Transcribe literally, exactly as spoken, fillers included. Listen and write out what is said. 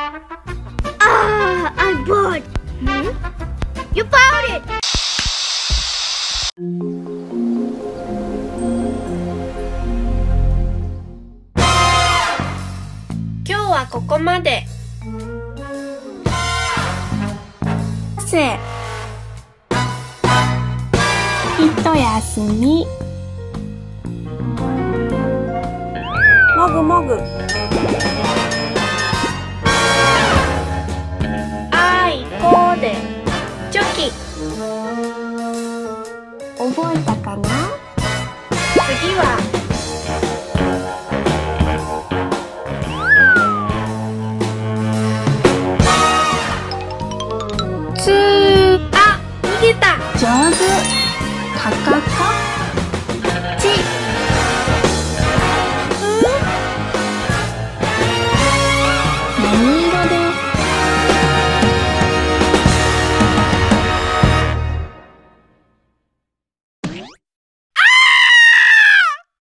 Ah, I'm bored. Hmm? You found it! 今日はここまで。 せ。ひとやすみ。もぐもぐ。